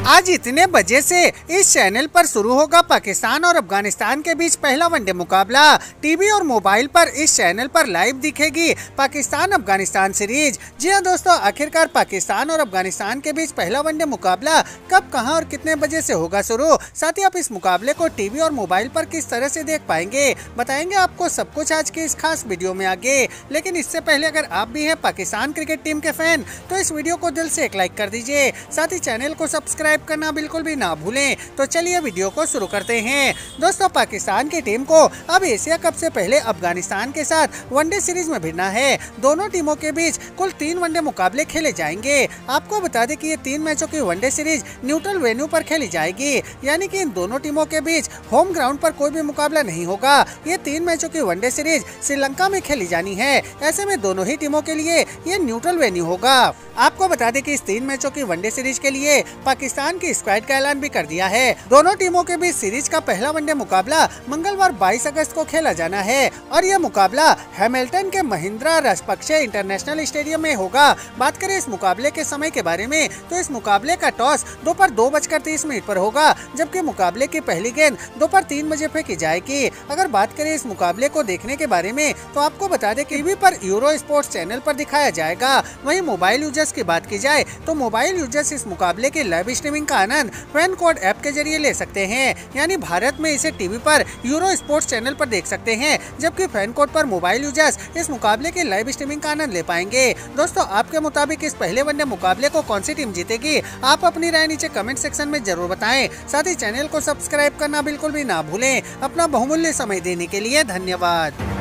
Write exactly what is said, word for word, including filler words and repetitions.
आज इतने बजे से इस चैनल पर शुरू होगा पाकिस्तान और अफगानिस्तान के बीच पहला वनडे मुकाबला। टीवी और मोबाइल पर इस चैनल पर लाइव दिखेगी पाकिस्तान अफगानिस्तान सीरीज। जी हां दोस्तों, आखिरकार पाकिस्तान और अफगानिस्तान के बीच पहला वनडे मुकाबला कब, कहां और कितने बजे से होगा शुरू, साथ ही आप इस मुकाबले को टीवी और मोबाइल पर किस तरह से देख पाएंगे, बताएंगे आपको सब कुछ आज के इस खास वीडियो में आगे। लेकिन इससे पहले अगर आप भी हैं पाकिस्तान क्रिकेट टीम के फैन तो इस वीडियो को दिल से एक लाइक कर दीजिए, साथ ही चैनल को सब्सक्राइब करना बिल्कुल भी ना भूलें। तो चलिए वीडियो को शुरू करते हैं। दोस्तों, पाकिस्तान की टीम को अब एशिया कप से पहले अफगानिस्तान के साथ वनडे सीरीज में भिड़ना है। दोनों टीमों के बीच कुल तीन वनडे मुकाबले खेले जाएंगे। आपको बता दें कि ये तीन मैचों की वनडे सीरीज न्यूट्रल वेन्यू पर खेली जाएगी, यानी कि इन दोनों टीमों के बीच होम ग्राउंड पर कोई भी मुकाबला नहीं होगा। ये तीन मैचों की वनडे सीरीज श्रीलंका में खेली जानी है। ऐसे में दोनों ही टीमों के लिए ये न्यूट्रल वेन्यू होगा। आपको बता दें कि इस तीन मैचों की वनडे सीरीज के लिए पाकिस्तान की स्क्वाड का ऐलान भी कर दिया है। दोनों टीमों के बीच सीरीज का पहला वनडे मुकाबला मंगलवार बाईस अगस्त को खेला जाना है और यह मुकाबला हैमिल्टन के महिंद्रा राजपक्षे इंटरनेशनल स्टेडियम में होगा। बात करें इस मुकाबले के समय के बारे में तो इस मुकाबले का टॉस दोपहर दो बजकर तीस मिनट पर होगा, जबकि मुकाबले की पहली गेंद दोपहर तीन बजे फेंकी जाएगी। अगर बात करें इस मुकाबले को देखने के बारे में तो आपको बता दें कि टीवी पर यूरो स्पोर्ट्स चैनल पर दिखाया जाएगा। वहीं मोबाइल यूजर्स की बात की जाए तो मोबाइल यूजर्स इस मुकाबले के लाइव स्ट्रीमिंग का आनंद फैन कोड ऐप के जरिए ले सकते हैं, यानी भारत में इसे टीवी पर यूरो स्पोर्ट्स चैनल पर देख सकते हैं, जबकि फैन कोड पर मोबाइल यूजर्स इस मुकाबले के लाइव स्ट्रीमिंग का आनंद ले पाएंगे। दोस्तों, आपके मुताबिक इस पहले वनडे मुकाबले को कौन सी टीम जीतेगी? आप अपनी राय नीचे कमेंट सेक्शन में जरूर बताएं। साथ ही चैनल को सब्सक्राइब करना बिल्कुल भी ना भूलें। अपना बहुमूल्य समय देने के लिए धन्यवाद।